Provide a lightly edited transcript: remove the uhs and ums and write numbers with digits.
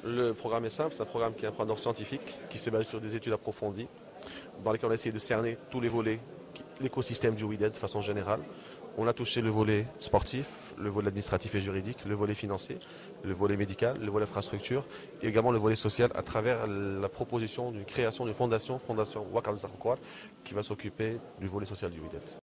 Le programme est simple, c'est un programme qui est un programme scientifique, qui se base sur des études approfondies, dans lesquelles on a essayé de cerner tous les volets, l'écosystème du WIDED de façon générale. On a touché le volet sportif, le volet administratif et juridique, le volet financier, le volet médical, le volet infrastructure et également le volet social à travers la proposition d'une création d'une fondation Waqar al Zarqour, qui va s'occuper du volet social du WIDED.